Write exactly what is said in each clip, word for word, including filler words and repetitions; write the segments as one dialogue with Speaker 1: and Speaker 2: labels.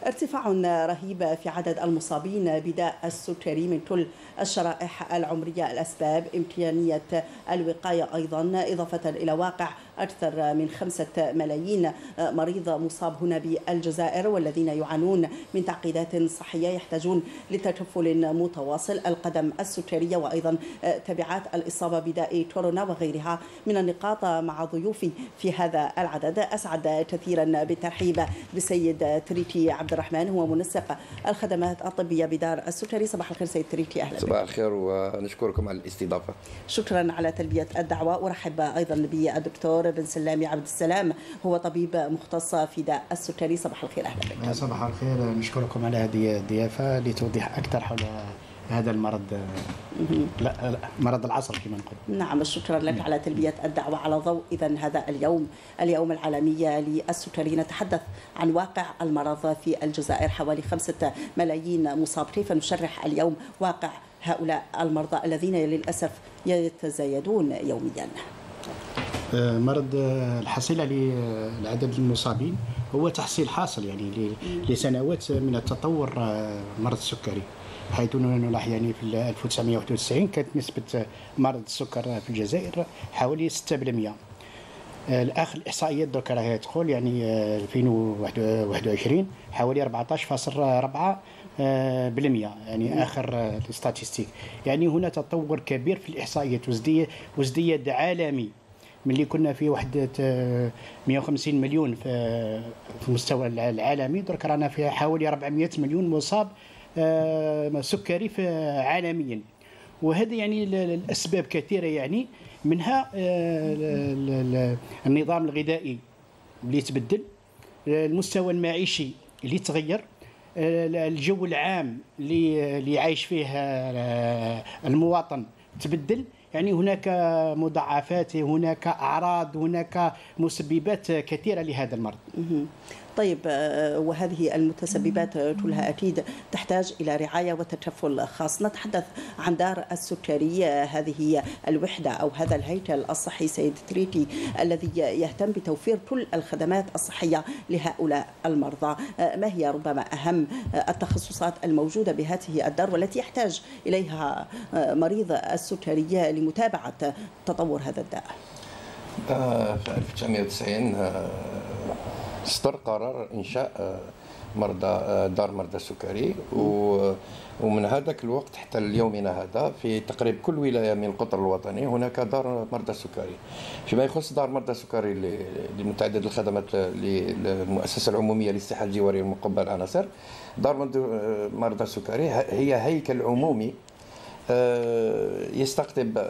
Speaker 1: ارتفاع رهيب في عدد المصابين بداء السكري من كل الشرائح العمرية. الأسباب إمكانية الوقاية أيضا، إضافة إلى واقع أكثر من خمسة ملايين مريض مصاب هنا بالجزائر، والذين يعانون من تعقيدات صحية يحتاجون لتكفل متواصل. القدم السكرية وأيضا تبعات الإصابة بداء كورونا وغيرها من النقاط مع ضيوفي في هذا العدد. أسعد كثيرا بالترحيب بالسيد تريكي عبد الرحمن، هو منسق الخدمات الطبية بدار السكري. صباح الخير سيد تريكي، أهلا بك.
Speaker 2: صباح الخير ونشكركم على الاستضافة.
Speaker 1: شكرا على تلبية الدعوة. ورحب أيضا بالدكتور بن سلامي عبد السلام، هو طبيب مختص في داء السكري. صباح الخير، أهلا بك.
Speaker 3: صباح الخير، نشكركم على هذه الضيافة لتوضيح أكثر حول هذا المرض، لا, لا مرض العصر كما نقول.
Speaker 1: نعم، شكرا لك على تلبية الدعوة. على ضوء إذن هذا اليوم اليوم العالمي للسكري، نتحدث عن واقع المرض في الجزائر، حوالي خمسة ملايين مصاب. كيف نشرح اليوم واقع هؤلاء المرضى الذين للأسف يتزايدون يوميا؟
Speaker 3: مرض الحصيلة لعدد المصابين هو تحصيل حاصل يعني لسنوات من التطور مرض السكري، حيث نلاحظ يعني في ألف وتسعمائة وواحد وتسعين كانت نسبة مرض السكر في الجزائر حوالي ستة بالمئة. الآخر الإحصائيات دوكا راهي تقول يعني ألفين وواحد وعشرين حوالي أربعة عشر فاصلة أربعة بالمئة، يعني آخر الاستاتيستيك. يعني هنا تطور كبير في الإحصائيات، وازدياد وازدياد عالمي من اللي كنا في وحدة مئة وخمسين مليون في المستوى العالمي، درك رانا في حوالي أربعمئة مليون مصاب سكري عالميا. وهذا يعني الأسباب كثيرة، يعني منها النظام الغذائي اللي تبدل، المستوى المعيشي اللي تغير، الجو العام اللي اللي عايش فيه المواطن تبدل. يعني هناك مضاعفات، هناك أعراض، هناك مسببات كثيرة لهذا المرض.
Speaker 1: طيب، وهذه المتسببات كلها أكيد تحتاج إلى رعاية وتكفل خاص. نتحدث عن دار السكري، هذه هي الوحدة أو هذا الهيكل الصحي سيد تريكي الذي يهتم بتوفير كل الخدمات الصحية لهؤلاء المرضى. ما هي ربما أهم التخصصات الموجودة بهذه الدار والتي يحتاج إليها مريض السكري لمتابعة تطور هذا الداء؟
Speaker 2: في ألف وتسعمائة وتسعين صدر قرار إنشاء مرضى دار مرضى السكري، ومن هذاك الوقت حتى ليومنا هذا في تقريبا كل ولاية من القطر الوطني هناك دار مرضى السكري. فيما يخص دار مرضى السكري لمتعدد الخدمات للمؤسسة العمومية للصحة الجوارية المقبل العناصر، دار مرضى السكري هي هيكل عمومي يستقطب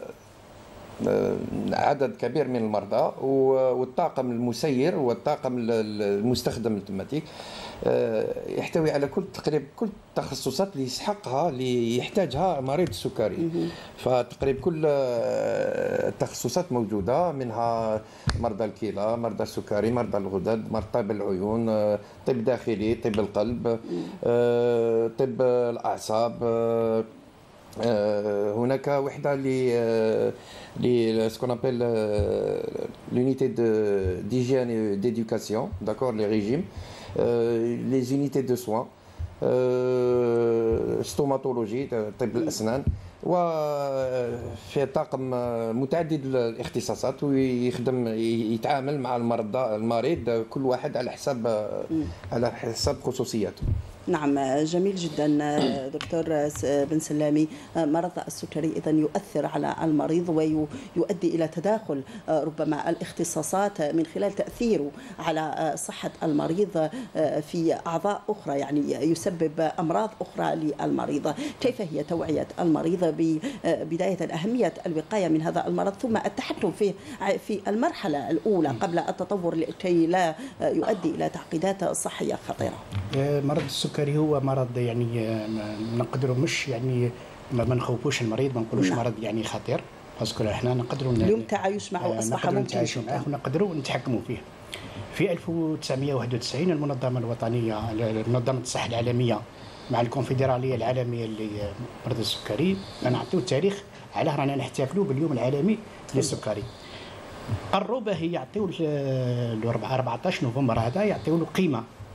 Speaker 2: عدد كبير من المرضى، والطاقم المسير والطاقم المستخدم التماتيك يحتوي على كل تقريبا كل التخصصات اللي يسحقها اللي يحتاجها مريض السكري. فتقريبا كل التخصصات موجوده، منها مرضى الكلى، مرضى السكري، مرضى الغدد، مرضى طب العيون، طب داخلي، طب القلب، طب الاعصاب. هناك وحده ل ل سكون ابل l'unité d'hygiène et d'éducation, d'accord, les régimes, les unités de soins, ستوماتولوجي طب الاسنان، وفي طاقم متعدد الاختصاصات ويخدم يتعامل مع المرضى المريض كل واحد على حساب على حساب خصوصياته.
Speaker 1: نعم، جميل جدا دكتور بن سلامي. مرض السكري إذا يؤثر على المريض ويؤدي إلى تداخل ربما الاختصاصات من خلال تأثيره على صحة المريض في أعضاء أخرى، يعني يسبب أمراض أخرى للمريض. كيف هي توعية المريض ببداية أهمية الوقاية من هذا المرض، ثم التحكم فيه في المرحلة الأولى قبل التطور لكي لا يؤدي إلى تعقيدات صحية خطيرة؟
Speaker 3: مرض السكري هو مرض يعني نقدروا مش يعني ما نخوفوش المريض، ما نقولوش مرض يعني خطير، باسكو احنا نقدروا
Speaker 1: اليوم التعايش معه اصبح ممكن،
Speaker 3: نتعايشوا معه ونقدروا نتحكموا فيه. في ألف وتسعمائة وواحد وتسعين المنظمه الوطنيه منظمه الصحه العالميه مع الكونفدراليه العالمية لمرضى السكري نعطيو التاريخ على رانا نحتفلوا باليوم العالمي للسكري. قرروا به يعطيو ل أربعة عشر نوفمبر هذا يعطيو له قيمه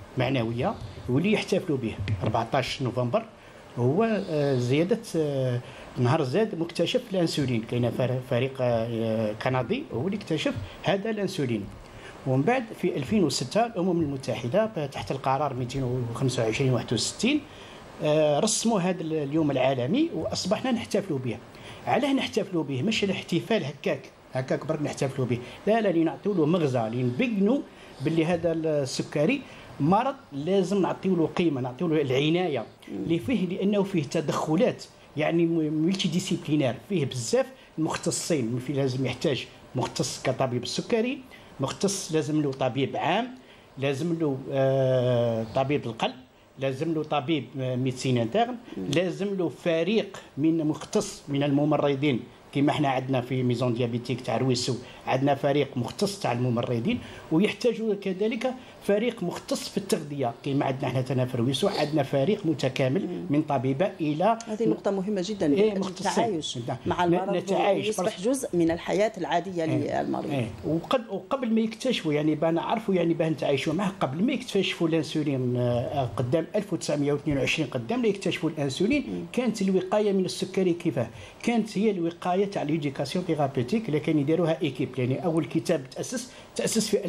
Speaker 3: معنويه واللي يحتفلوا به أربعطاش نوفمبر هو زياده نهار زاد مكتشف الانسولين. كاين فريق كندي هو اللي اكتشف هذا الانسولين. ومن بعد في ألفين وستة الامم المتحده تحت القرار مئتين وخمسة وعشرين واحد وستين رسموا هذا اليوم العالمي واصبحنا نحتفلوا به. علاه نحتفلوا به؟ مش الاحتفال هكاك هكاك برك نحتفلوا به، لا لا، لنعطيو له مغزى، لنبينوا باللي هذا السكري مرض لازم نعطيو له قيمه، نعطيو له العنايه اللي فيه، لانه فيه تدخلات يعني ملتي ديسيبلينير، فيه بزاف المختصين. في لازم يحتاج مختص كطبيب السكري، مختص لازم له طبيب عام، لازم له آه طبيب القلب، لازم له طبيب ميدسين انترن، لازم له فريق من مختص من الممرضين كما احنا عندنا في ميزون ديابيتيك تاع رويسو عندنا فريق مختص تاع الممرضين، ويحتاج كذلك فريق مختص في التغذيه كما عندنا احنا تنا في رويسو عندنا فريق متكامل من طبيبه الى.
Speaker 1: هذه نقطه مهمه جدا. إيه التعايش مع المرض نتعايش يصبح جزء من الحياه العاديه إيه للمريض. إيه
Speaker 3: وقد وقبل ما يكتشفوا يعني بان نعرفوا يعني باه نتعايشوا معه، قبل ما يكتشفوا الانسولين قدام ألف وتسعمائة واثنين وعشرين قدام لا يكتشفوا الانسولين كانت الوقايه من السكري كيفاه؟ كانت هي الوقايه تاع ليديكاسيون ثيرابيوتيك اللي كان يديروها ايكيب. يعني اول كتاب تاسس تاسس في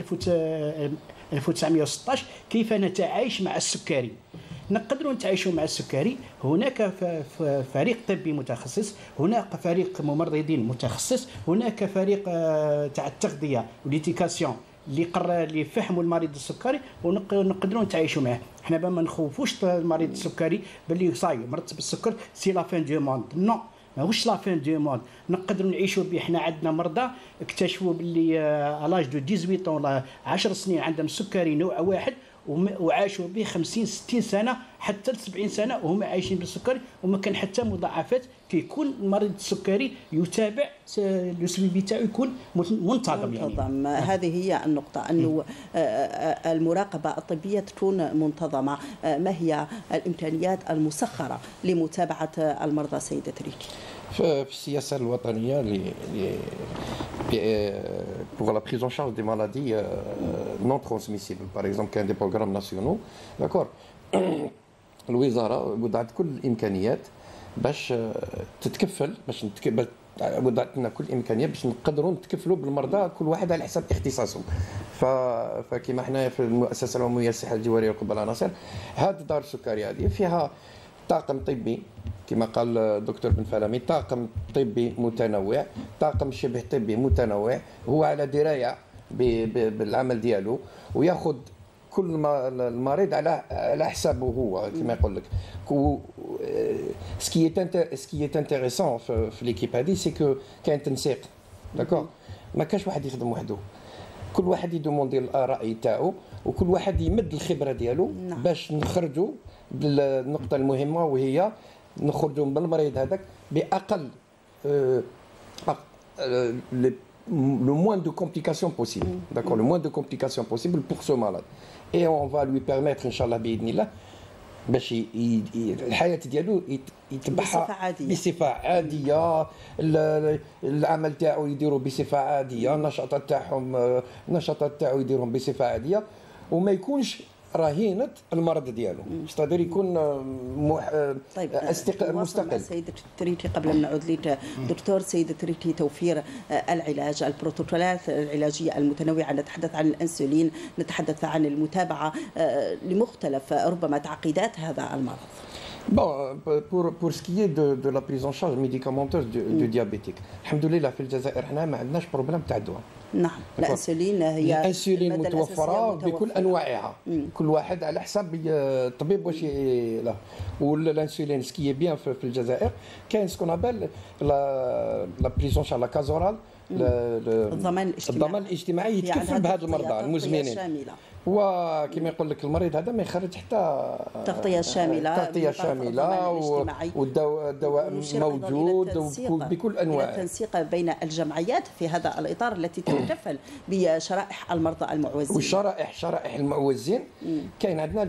Speaker 3: ألف وتسعمائة وستة عشر كيف نتعايش مع السكري. نقدروا نتعايشوا مع السكري. هناك فريق طبي متخصص، هناك فريق ممرضين متخصص، هناك فريق تاع التغذيه والإيديكاسيون اللي قرر اللي فهموا المريض السكري ونقدروا نتعايشوا معه. احنا ما نخوفوش المريض السكري باللي صاي مرض بالسكر سي لا فين دو موند، نو ماهوش لا فين دو موند، نقدروا نعيشوا به. احنا عندنا مرضى اكتشفوا باللي الاج دو ثمانية عشر ولا عشر سنين عندهم سكري نوع واحد وعاشوا به خمسين ستين سنه حتى سبعين سنه وهم عايشين بالسكري وما كان حتى مضاعفات. كيكون مريض السكري يتابع لو سويفي تاعو يكون منتظم. يعني
Speaker 1: منتظم. هذه هي النقطه، انه المراقبه الطبيه تكون منتظمه. ما هي الامكانيات المسخره لمتابعه المرضى سيده تريكي؟
Speaker 2: في السياسه الوطنيه ل pour la prise en charge des maladies non transmissibles par exemple كاين دي بروغرام ناسيونال داكور. الوزاره وضعت كل الامكانيات باش تتكفل باش نتكفل، وضعت لنا كل الامكانيات باش نقدروا نتكفلوا بالمرضى كل واحد على حسب اختصاصه. ف فكما حنا في المؤسسه العموميه للصحه الجواريه والقبه العناصر، هذه دار السكري هذه فيها طاقم طبي كما قال الدكتور بن فلامي، طاقم طبي متنوع، طاقم شبه طبي متنوع، هو على درايه بالعمل ديالو وياخذ كل ما المريض على على حسابه هو كما يقول لك. سكي سكي انتريسون في ليكيب هذه سي كو كاين تنسيق داكور، ما كاش واحد يخدم وحده، كل واحد يدوموندي الراي تاعو وكل واحد يمد الخبره ديالو باش نخرجوا بالنقطه المهمه وهي نخرجوا من المريض هذاك باقل le moins de complications possible, d'accord, le moins de complications possible pour ce malade, et on va lui permettre ان شاء الله باذن الله باش الحياه ديالو يتبعها بصفه عاديه، العمل تاعو يديروا بصفه عاديه، النشاطات تاعهم النشاطات تاعو يديرهم بصفه عاديه وما يكونش رهينه المرض ديالو، استدير يكون مح...
Speaker 1: طيب
Speaker 2: استق... مستقل.
Speaker 1: سيدة تريتي قبل أن نعود لك دكتور سيدة تريتي، توفير العلاج، البروتوكولات العلاجيه المتنوعه، نتحدث عن الانسولين، نتحدث عن المتابعه لمختلف ربما تعقيدات هذا المرض.
Speaker 2: Bon, pour, pour ce qui est de, de la prise en charge médicamenteuse du, du diabétique, الحمد لله في الجزائر احنا ما عندناش بروبليم تاع الدواء.
Speaker 1: نعم، الانسولين هي
Speaker 2: الانسولين متوفره بكل انواعها، كل واحد على حسب الطبيب واش له. والانسولين سكي بيان في الجزائر كاين سكون ابل لا لا بريزون شارج لا كازورال،
Speaker 1: الضمان الاجتماعي
Speaker 2: الضمان الاجتماعي يتكفل بهذا المرضى المزمنين. وكما يقول لك المريض هذا ما يخرج حتى
Speaker 1: تغطيه شامله،
Speaker 2: تغطيه شامله والدواء موجود بكل انواعه.
Speaker 1: التنسيق بين الجمعيات في هذا الاطار التي تتكفل بشرائح المرضى المعوزين.
Speaker 2: والشرائح شرائح المعوزين كاين عندنا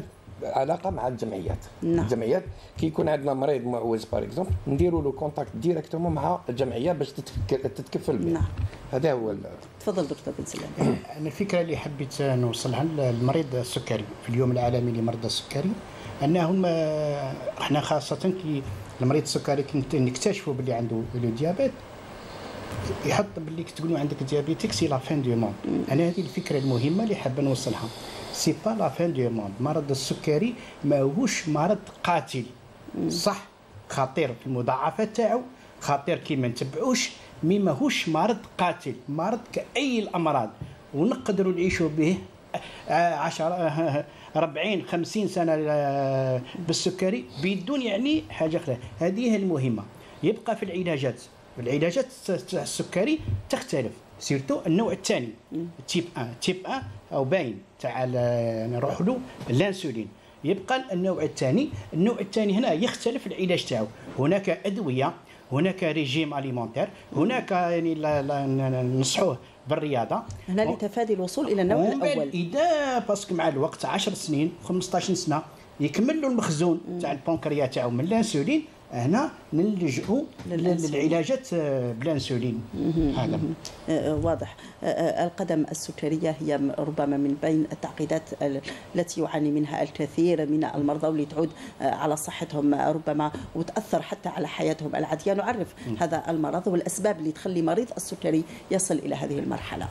Speaker 2: علاقه مع الجمعيات.
Speaker 1: نعم.
Speaker 2: الجمعيات كي يكون عندنا مريض معوز باغ اكزومبل نديروا له كونتاكت ديريكتومون مع الجمعيه باش تتكفل به.
Speaker 1: نعم.
Speaker 2: هذا هو.
Speaker 1: تفضل دكتور بن سلام.
Speaker 3: انا الفكره اللي حبيت نوصلها للمريض السكري في اليوم العالمي لمرضى السكري انهم احنا خاصه كي المريض السكري كي نكتشفوا باللي عنده لو ديابيت يحط باللي تقولوا عندك ديابيتيك سي لا فين دو موند. انا هذه الفكره المهمه اللي حابه نوصلها. سي با لا فين دو موند. مرض السكري ماهوش مرض قاتل. صح خطير في المضاعفات تاعو، خطير كي ما نتبعوش، مي ماهوش مرض قاتل، مرض كأي الامراض ونقدروا نعيشوا به عشرة أربعين خمسين سنه بالسكري بدون يعني حاجه اخرى. هذه هي المهمه. يبقى في العلاجات، العلاجات تاع السكري تختلف، سيرتو النوع الثاني تيب واحد تيب واحد او باين تاع نروح له الانسولين. يبقى النوع الثاني، النوع الثاني هنا يختلف العلاج تاعو. هناك ادويه، هناك ريجيم اليمونتير، هناك يعني ننصحوه بالرياضه
Speaker 1: هنا لتفادي الوصول الى النوع الاول.
Speaker 3: اذا باسكو مع الوقت عشر سنين خمسطاش سنه يكمل له المخزون تاع البنكرياس تاعو من الانسولين، هنا نلجؤوا للعلاجات بالانسولين. هذا
Speaker 1: واضح. القدم السكريه هي ربما من بين التعقيدات التي يعاني منها الكثير من المرضى واللي تعود على صحتهم ربما وتاثر حتى على حياتهم العاديه. نعرف هذا المرض والاسباب اللي تخلي مريض السكري يصل الى هذه المرحله.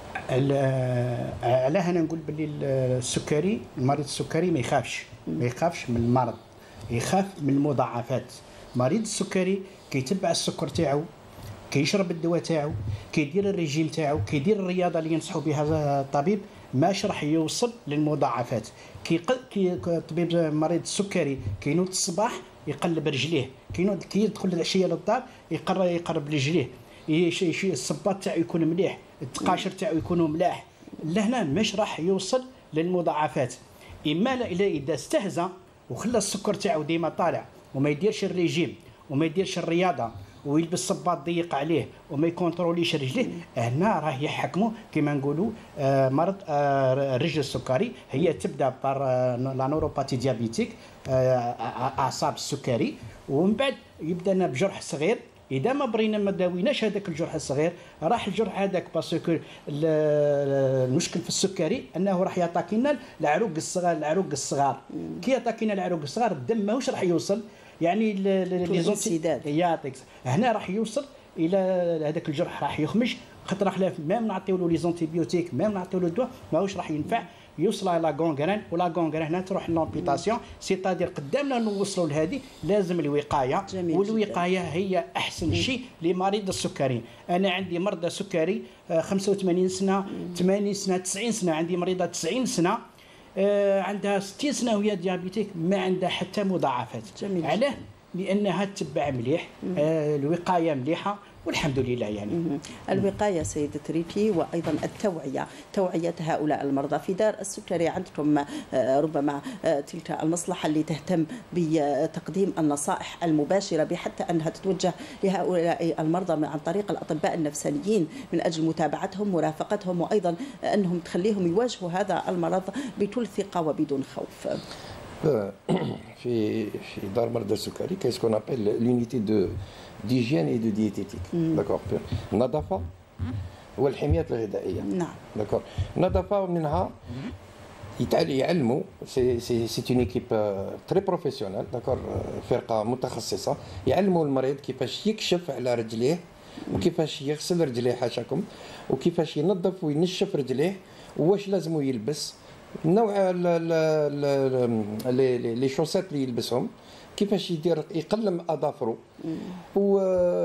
Speaker 3: علاه انا نقول باللي السكري، المريض السكري ما يخافش، ما يخافش من المرض، يخاف من المضاعفات. مريض السكري كيتبع السكر تاعو، كيشرب الدواء تاعو، كيدير الريجيم تاعو، كيدير الرياضه اللي ينصحوا بها الطبيب، ماش راح يوصل للمضاعفات. كي كي طبيب مريض السكري كينوض الصباح يقلب رجليه، كينوض كي يدخل العشيه للدار يقرب يقرب رجليه، الصباط تاعو يكون مليح، التقاشر تاعو يكونوا ملاح، لهنا ماش راح يوصل للمضاعفات. اما الا اذا استهزأ وخلى السكر تاعو ديما طالع وما يديرش الريجيم وما يديرش الرياضه ويلبس صباط ضيق عليه وما يكونتروليش رجليه، هنا راه يحكموا كما نقولوا آه مرض آه الرجل السكري. هي تبدا بار آه لا نوروباتي ديابيتيك، آه اعصاب السكري، ومن بعد يبدا بجرح صغير. اذا ما برينا ما داويناش هذاك الجرح الصغير راح الجرح هذاك باسكو المشكل في السكري انه راح يعطينا العروق الصغار، العروق الصغار كي يعطينا العروق الصغار الدم ماهوش راح يوصل يعني لي
Speaker 1: زونسيداد
Speaker 3: يعطيك هنا راح يوصل الى هذاك الجرح، راح يخمج خاطر خلاف ميم نعطيو له لي زونتيبيوتيك ميم نعطيو له الدواء ماهوش راح ينفع، يوصل الى غونغرين ولا غونغرين هنا تروح لامبيتاسيون. سيتادير قدامنا نوصلوا لهذه لازم الوقايه، والوقايه هي احسن شيء لمريض السكري. انا عندي مرضى سكري خمسة وثمانين سنه ثمانين سنه تسعين سنه، عندي مريضه تسعين سنه عندها ستين سنه وهي ديابيتيك ما عندها حتى مضاعفات. علاه؟ لانها تتبع مليح، الوقايه مليحه والحمد لله. يعني
Speaker 1: الوقايه سيدة ريتي وايضا التوعيه، توعيه هؤلاء المرضى. في دار السكري عندكم ربما تلك المصلحه اللي تهتم بتقديم النصائح المباشره بحتى انها تتوجه لهؤلاء المرضى عن طريق الاطباء النفسانيين من اجل متابعتهم مرافقتهم وايضا انهم تخليهم يواجهوا هذا المرض بكل ثقه وبدون خوف.
Speaker 2: في في دار مرضى السكري كاين سكون ابل لونيتي دو ديجين اي دو ديتيتيك. داكور. النظافه والحميات الغذائيه.
Speaker 1: نعم.
Speaker 2: داكور. النظافه منها يعلموا سي سي سي اون ايكيب تري بروفيسيونيل. داكور. فرقه متخصصه يعلموا المريض كيفاش يكشف على رجليه وكيفاش يغسل رجليه حاشاكم وكيفاش ينظف وينشف رجليه واش لازم يلبس، نوع لي شوسات اللي يلبسهم، كيفاش يدير يقلم اظافره و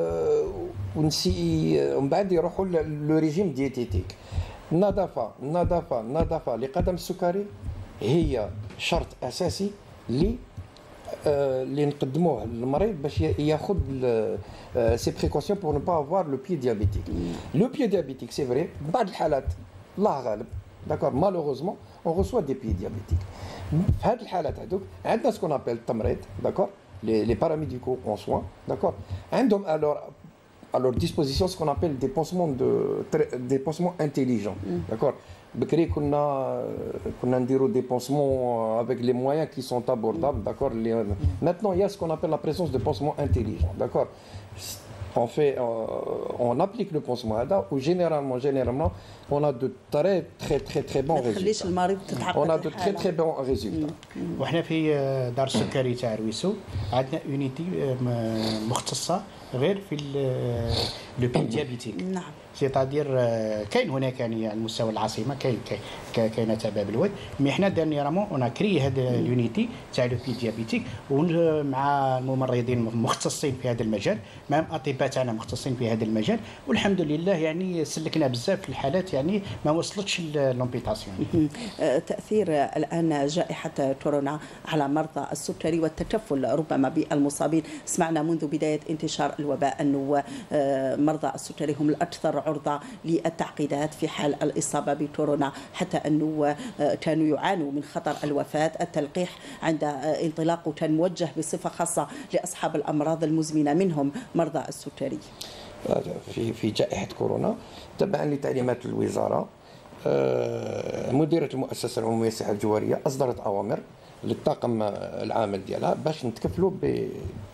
Speaker 2: ونسي ومن بعد يروحوا لو ريجيم دييتيتيك. النظافه النظافه النظافه لقدم السكري هي شرط اساسي اللي اللي نقدموه للمريض باش ياخذ سي بريكوسيون بور نو با افوار لو بي ديابيتيك. لو بي ديابيتيك سي فري بعض الحالات الله غالب داكور مالوغوزمون اون ريسوا دي بي ديابيتيك. في هذه الحالات هذوك عندنا سكون ابل التمريض داكور لي لي باراميديكو اون سوان داكور عندهم الور à leur disposition ce qu'on appelle des pansements de des pansements intelligents, d'accord. بكري كنا كنا نديروا دي بونسمون avec les moyens qui sont abordables, d'accord. Maintenant il y a ce qu'on appelle la présence de pansements intelligents, d'accord. On fait, euh, on applique le pansement هذا ou généralement généralement on a de très très très très bons résultats. On a de très très bons résultats.
Speaker 3: وحنا في دار السكري تاع رويسو عندنا يونيتي مختصه غير في لو بي ديابيتيك.
Speaker 1: نعم.
Speaker 3: سيتادير كاين هناك يعني على مستوى العاصمه كاين كاينه تاع باب الواد، مي حنا ديرنييرمون اون كري هذا اليونيتي تاع لو بي ديابيتيك مع الممرضين المختصين في هذا المجال، مع الاطباء تاعنا مختصين في هذا المجال، والحمد لله يعني سلكنا بزاف في الحالات يعني ما وصلتش لومبيتاسيون.
Speaker 1: تاثير الان جائحه كورونا على مرضى السكري والتكفل ربما بالمصابين، سمعنا منذ بدايه انتشار الوباء انه مرضى السكري هم الاكثر عرضة للتعقيدات في حال الإصابة بكورونا، حتى أنه كانوا يعانوا من خطر الوفاة. التلقيح عند انطلاقه كان موجه بصفة خاصة لأصحاب الأمراض المزمنة منهم مرضى السكري.
Speaker 2: في في جائحة كورونا تبعا لتعليمات الوزارة مديرة المؤسسة العمومية للصحة الجوارية أصدرت أوامر للطاقم العامل ديالها باش نتكفلوا ب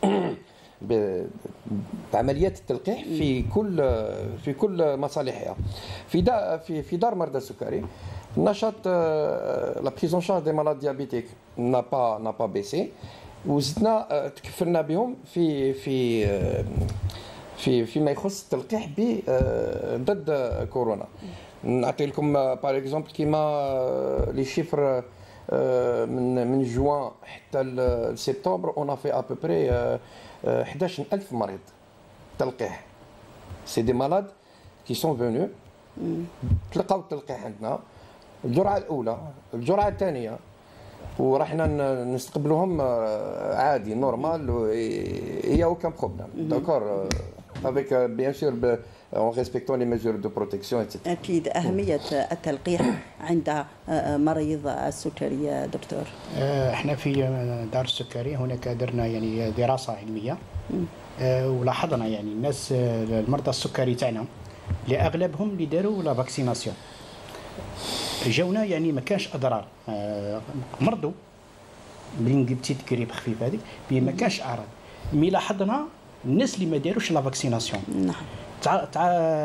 Speaker 2: بعمليات التلقيح في كل في كل مصالحها. في دا في في دار مرضى السكري نشاط لا بريزون شارج دي مالاد ديابيتيك نا با نا با بيسي، وزدنا تكفلنا بهم في في في فيما يخص التلقيح ب ضد كورونا. نعطي لكم باغ اكزومبل كيما لي شيفر من من جوان حتى لسبتمبر اون في ا بوبري إحدى عشر ألف مريض تلقيح. سي دي مالاد كي سون فونو تلقاو التلقيح عندنا الجرعه الاولى الجرعه الثانيه ورحنا نستقبلوهم عادي نورمال هي اوكان بروبليم داكور avec bien sûr en respectant les mesures de protection et cetera.
Speaker 1: أكيد أهمية التلقيح عند مريض السكري دكتور.
Speaker 3: احنا في دار السكري هناك درنا يعني دراسة علمية ولاحظنا يعني الناس المرضى السكري تاعنا اللي اغلبهم اللي داروا لا فاكسيناسيون جاونا يعني ما كانش اضرار، مرضوا من بتيت كريب خفيف هذه ما كانش اعراض، مي لاحظنا الناس اللي ما داروش لا فاكسيناسيون
Speaker 1: نعم
Speaker 3: تاع تاع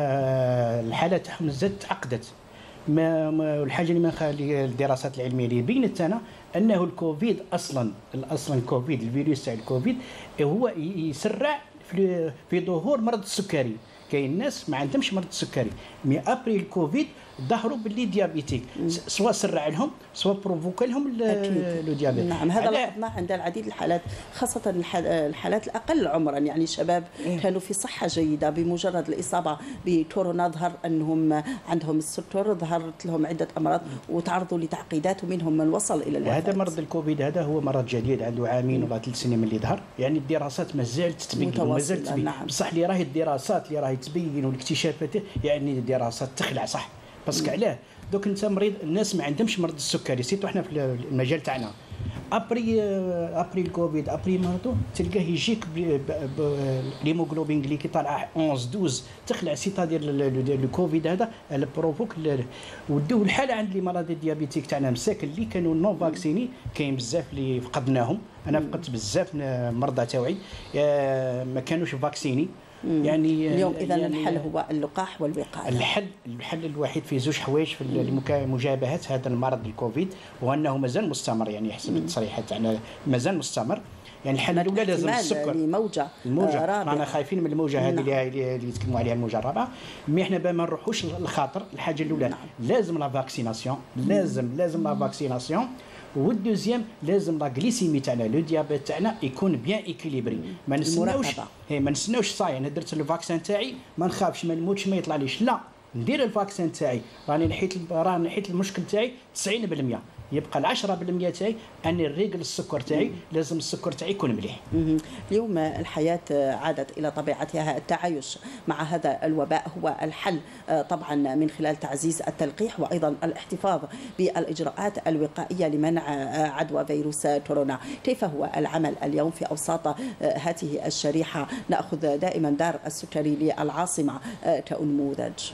Speaker 3: الحاله تاعهم زاد تعقدت. ما الحاجه اللي ما نخلي الدراسات العلميه اللي بينت لنا انه الكوفيد اصلا اصلا الكوفيد الفيروس تاع الكوفيد هو يسرع في في ظهور مرض السكري. كاين ناس ما عندهمش مرض السكري مي ابري الكوفيد ظهروا باللي ديابيتيك، سواء سرع لهم سواء بروفوكا لهم لو ديابيت.
Speaker 1: نعم هذا لاحظناه عند العديد الحالات، خاصة الحالات الأقل عمرا، يعني شباب كانوا في صحة جيدة بمجرد الإصابة بكورونا ظهر أنهم عندهم السكر، ظهرت لهم عدة أمراض وتعرضوا لتعقيدات ومنهم من وصل إلى الوفاة.
Speaker 3: وهذا مرض الكوفيد هذا هو مرض جديد عنده عامين ولا ثلاث سنين من اللي ظهر، يعني الدراسات مازالت تبين ومازالت تبين. نعم. بصح اللي راهي الدراسات اللي راهي تبين والاكتشافات يعني الدراسات تخلع صح. باسكو علاه دوك انت مريض الناس ما عندهمش مرض السكري سيتو احنا في المجال تاعنا ابري ابري الكوفيد ابري مرضو تلقاه يجيك ليموغلوبين اللي كي طالعه احد عشر اثنا عشر تخلع سيتادير الكوفيد هذا البروفوك ودو الحاله عند لي مرضى ديابيتيك تاعنا مساكن اللي كانوا نو فاكسيني كاين بزاف اللي فقدناهم. انا فقدت بزاف مرضى تاعي ما كانوش فاكسيني. يعني
Speaker 1: اليوم اذا
Speaker 3: يعني
Speaker 1: الحل هو اللقاح والوقايه.
Speaker 3: الحل الحل الوحيد في زوج حوايج في مجابهه هذا المرض الكوفيد، وانه مازال مستمر يعني حسب التصريحات تاعنا مازال مستمر. يعني الحل الاولى لازم السكر
Speaker 1: الموجه
Speaker 3: الموجه رانا خايفين من الموجه هذه اللي اللي يتكلموا عليها الموجه الرابعه، مي احنا ما نروحوش للخاطر. الحاجه الاولى نعم. لازم لا فاكسيناسيون لازم لازم لا فاكسيناسيون، والدوزيام لازم لا غليسيمي تاعنا لو ديابيت تاعنا يكون بيان ايكيليبري. ما نستناوش هي ما نستناوش صاي انا درت الفاكسين تاعي ما نخافش ما نموتش ما يطلعليش، لا ندير الفاكسين تاعي راني نحيت راني نحيت المشكل تاعي تسعين بالمئة يبقى ال عشرة بالمئة تاعي اني نريقل السكر تاعي، لازم السكر تاعي يكون مليح.
Speaker 1: اليوم الحياه عادت الى طبيعتها، التعايش مع هذا الوباء هو الحل طبعا من خلال تعزيز التلقيح وايضا الاحتفاظ بالاجراءات الوقائيه لمنع عدوى فيروس كورونا. كيف هو العمل اليوم في اوساط هذه الشريحه؟ ناخذ دائما دار السكري للعاصمه كنموذج.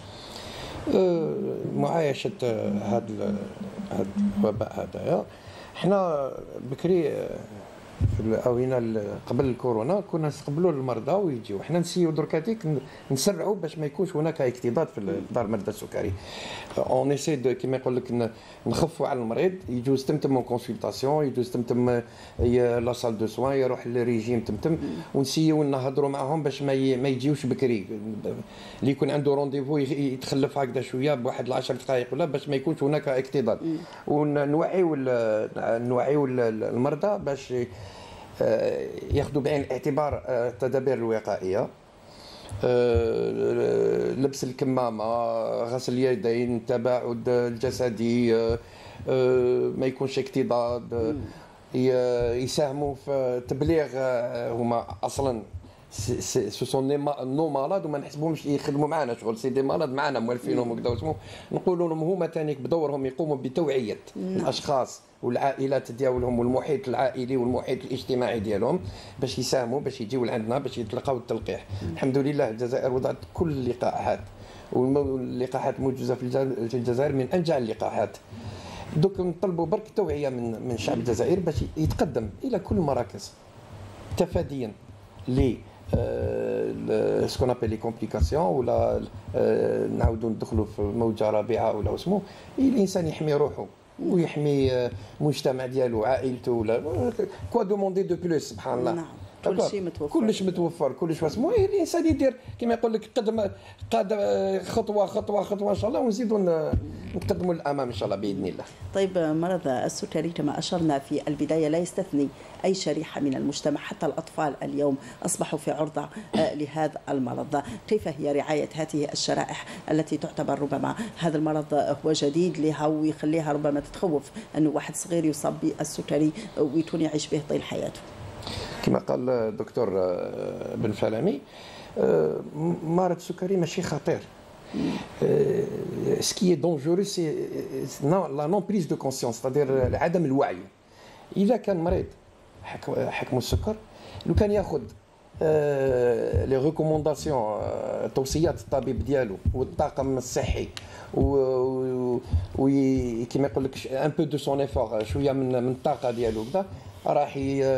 Speaker 2: معايشه هذا الوباء هذايا، احنا بكري في الاونه قبل الكورونا كنا نستقبلوا المرضى ويجيو، احنا نسيو دركاتيك نسرعوا باش ما يكونش هناك اكتظاظ في دار المرضى السكري. اون ايسي دو كيما يقول لك نخفوا على المريض، يجوز تمتم كونسلطاسيون، يجوز تمتم لا سال دو سوان، يروح للريجيم تمتم، ونسيو نهضروا معهم باش ما ما يجيوش بكري، اللي يكون عنده رونديفو يتخلف هكذا شويه بواحد العشر دقائق ولا باش ما يكونش هناك اكتظاظ. ونوعيو نوعيو المرضى باش ياخذوا بعين الاعتبار التدابير الوقائيه، لبس الكمامه، غسل اليدين، التباعد الجسدي، ما يكونش اكتظاظ، يساهموا في تبليغ. هما اصلا سو سون نو مالاد وما نحسبهمش يخدموا معنا شغل، سي دي مالاد معنا موالفينهم وكذا واسمو، نقولوا لهم هما ثاني بدورهم يقوموا بتوعيه الاشخاص والعائلات ديالهم والمحيط العائلي والمحيط الاجتماعي ديالهم باش يساهموا باش يجيو لعندنا باش يتلقاو التلقيح. الحمد لله الجزائر وضعت كل اللقاحات، واللقاحات موجوده في الجزائر من انجع اللقاحات. دوك نطلبوا برك توعيه من من الشعب الجزائري باش يتقدم الى كل المراكز تفاديا ل سكون ابل لي كومبليكاسيون، ولا نعاودوا ندخلوا في موجه رابعه ولا اسمه. الانسان يحمي روحه ويحمي المجتمع ديالو، عائلته، ولا كوا دوموندي دو بلوس. سبحان الله،
Speaker 1: نعم كل شيء متوفر،
Speaker 2: كلش متوفر، كلش واسمو. الانسان يدير كما يقول لك قدم قاد خطوه خطوه خطوه ان شاء الله، ونزيدوا نقدموا للامام ان شاء الله باذن الله.
Speaker 1: طيب، مرض السكري كما اشرنا في البدايه لا يستثني اي شريحه من المجتمع، حتى الاطفال اليوم اصبحوا في عرضه لهذا المرض. كيف هي رعايه هذه الشرائح التي تعتبر ربما هذا المرض هو جديد لها ويخليها ربما تتخوف انه واحد صغير يصاب بالسكري ويكون يعيش به طيل حياته؟
Speaker 2: كما قال الدكتور بن فلامي، مرض السكري ماشي خطير. سكي دونجورو سي لا نون بريز دو كونسيونس، c'est-à-dire عدم الوعي. اذا كان مريض حكموا السكر، لو كان ياخذ لي ريكومونداسيون توصيات الطبيب ديالو والطاقم الصحي، و كيما يقول لك ان بو دو سون ايفور، شويه من من الطاقه ديالو كذا، راح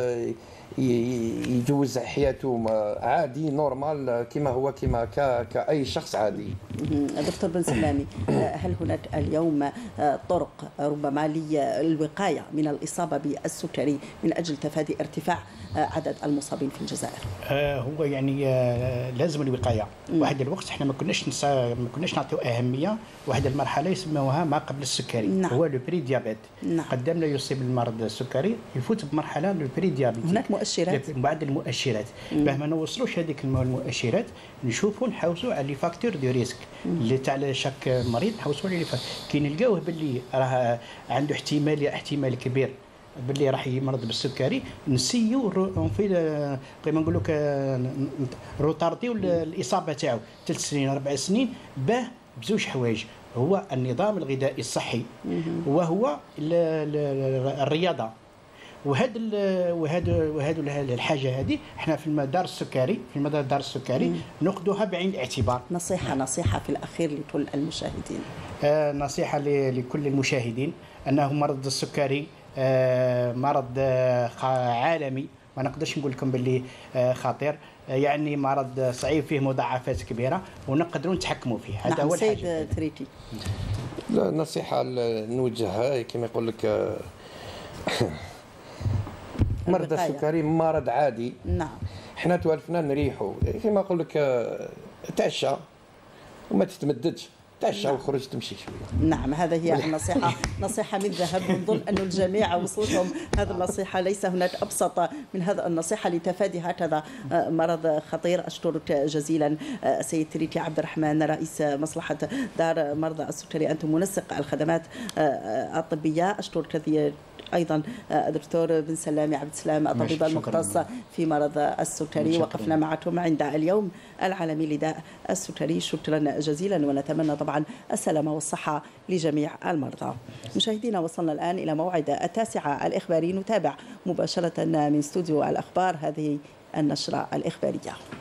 Speaker 2: يجوز حياته عادي نورمال كما هو، كما كأي شخص عادي.
Speaker 1: دكتور بن سلامي، هل هناك اليوم طرق ربما للوقاية من الإصابة بالسكري من أجل تفادي ارتفاع عدد المصابين في الجزائر؟
Speaker 3: هو يعني لازم الوقاية. واحد الوقت احنا ما كناش ما كناش نعطيو أهمية واحد المرحلة يسموها ما قبل السكري. نعم. هو لو بري ديابيت. نعم. قدامنا يصيب المرض السكري يفوت بمرحلة لو بري ديابيت.
Speaker 1: هناك مؤشرات
Speaker 3: بعد المؤشرات، باه ما نوصلوش هذيك المؤشرات نشوفوا نحوسوا على لي فاكتور دو ريسك اللي تاع شاك مريض، نحوسوا على كي نلقاوه باللي راه عنده احتمال احتمال كبير باللي راح يمرض بالسكري، نسيو في كيما نقول لك روتارديو الاصابه تاعو ثلاث سنين اربع سنين، باه بزوج حوايج. هو النظام الغذائي الصحي وهو الرياضه. وهذا وهذا وهذا الحاجه هذه احنا في المدار السكري في المدار دار السكري ناخذوها بعين الاعتبار.
Speaker 1: نصيحه نصيحه في الاخير لكل المشاهدين.
Speaker 3: آه نصيحه لكل المشاهدين انه مرض السكري آه مرض آه عالمي، ما نقدرش نقول لكم باللي آه خطير، آه يعني مرض صعيب فيه مضاعفات كبيره ونقدروا نتحكموا فيه. هذا
Speaker 1: نعم
Speaker 3: هو الحاجه.
Speaker 1: سيد تريتي،
Speaker 2: نصيحه نوجهها كما يقول لك مرض السكري مرض عادي.
Speaker 1: نعم.
Speaker 2: احنا توالفنا نريحوا كما نقول لك، تعشى وما تتمددش، تعشى وخرج تمشي شويه.
Speaker 1: نعم، هذا هي النصيحه، نصيحه من ذهب، ونظن أن الجميع وصلتهم هذه النصيحه. ليس هناك ابسط من هذا النصيحه لتفادي هكذا مرض خطير. اشكرك جزيلا سيد تريكي عبد الرحمن، رئيس مصلحه دار مرضى السكري، انت منسق الخدمات الطبيه. اشكرك كثير ايضا الدكتور بن سلامي عبد السلام، الطبيب المختص في مرض السكري. وقفنا معكم عند اليوم العالمي لداء السكري. شكرا جزيلا، ونتمنى طبعا السلامه والصحه لجميع المرضى. مشاهدينا، وصلنا الان الى موعد التاسعه الاخباري، نتابع مباشره من استوديو الاخبار هذه النشره الاخباريه.